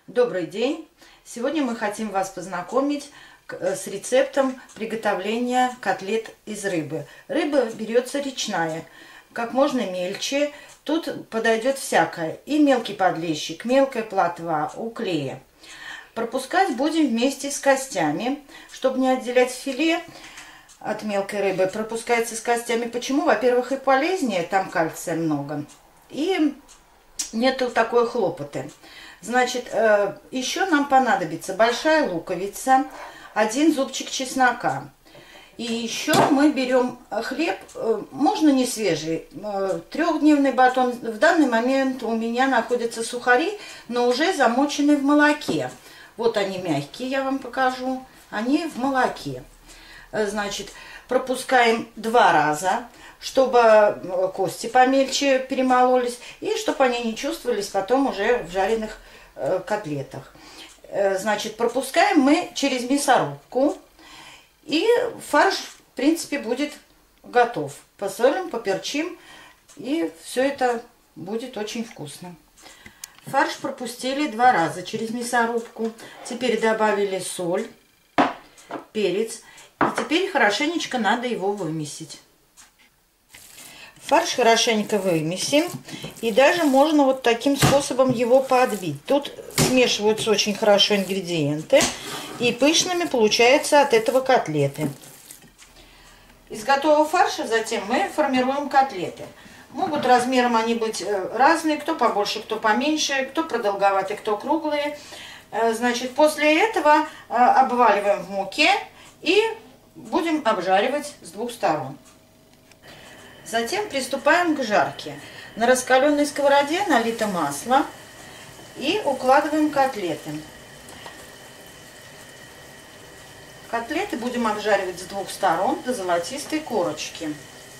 Добрый день! Сегодня мы хотим вас познакомить с рецептом приготовления котлет из рыбы. Рыба берется речная, как можно мельче. Тут подойдет всякое. И мелкий подлещик, мелкая плотва, уклея. Пропускать будем вместе с костями, чтобы не отделять филе от мелкой рыбы. Пропускается с костями. Почему? Во-первых, и полезнее, там кальция много. И нету такой хлопоты. Значит, еще нам понадобится большая луковица, 1 зубчик чеснока. И еще мы берем хлеб, можно не свежий, 3-дневный батон. В данный момент у меня находятся сухари, но уже замоченные в молоке. Вот они мягкие, я вам покажу. Они в молоке. Значит, пропускаем 2 раза, чтобы кости помельче перемололись, и чтобы они не чувствовались потом уже в жареных котлетах. Значит, пропускаем мы через мясорубку, и фарш, в принципе, будет готов. Посолим, поперчим, и все это будет очень вкусно. Фарш пропустили 2 раза через мясорубку. Теперь добавили соль, перец, и теперь хорошенечко надо его вымесить. Фарш хорошенько вымесим, и даже можно вот таким способом его поотбить. Тут смешиваются очень хорошо ингредиенты, и пышными получаются от этого котлеты. Из готового фарша затем мы формируем котлеты. Могут размером они быть разные, кто побольше, кто поменьше, кто продолговатый, кто круглые. Значит, после этого обваливаем в муке и будем обжаривать с 2 сторон. Затем приступаем к жарке. На раскаленной сковороде налито масло и укладываем котлеты. Котлеты будем обжаривать с 2 сторон до золотистой корочки.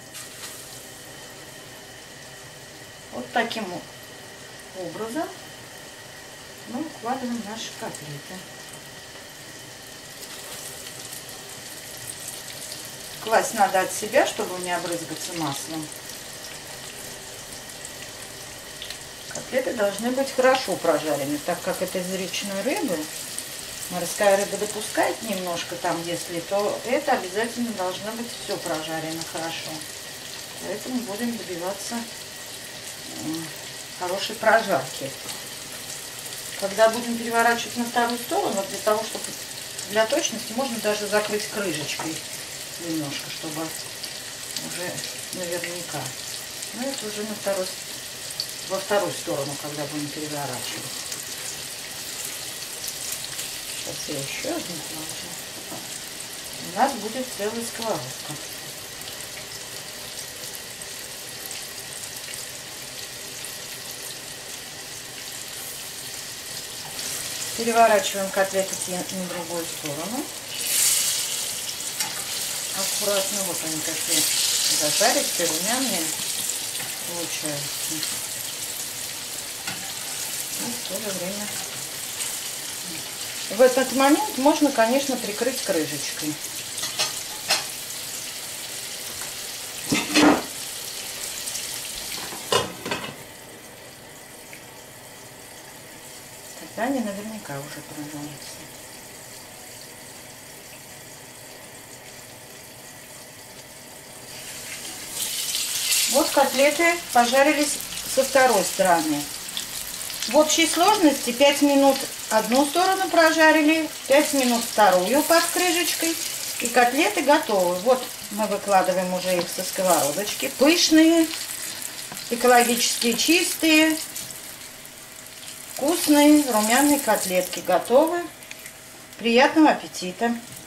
Вот таким образом мы укладываем наши котлеты. Класть надо от себя, чтобы не обрызгаться маслом. Котлеты должны быть хорошо прожарены, так как это из речной рыбы. Морская рыба допускает немножко там, если, то это обязательно должно быть все прожарено хорошо. Поэтому будем добиваться хорошей прожарки. Когда будем переворачивать на вторую сторону, для того, чтобы для точности, можно даже закрыть крышечкой немножко, чтобы уже наверняка. Но это уже во вторую сторону, когда будем переворачивать. Сейчас я еще одну положу. У нас будет целая сковородка. Переворачиваем котлеты на другую сторону. Аккуратно, вот они такие зажаристые, румяные получаются. И в то же время в этот момент можно, конечно, прикрыть крышечкой. Тогда они наверняка уже прожарятся. Вот котлеты пожарились со второй стороны. В общей сложности 5 минут одну сторону прожарили, 5 минут вторую под крышечкой, и котлеты готовы. Вот мы выкладываем уже их со сковородочки. Пышные, экологически чистые, вкусные румяные котлетки готовы. Приятного аппетита!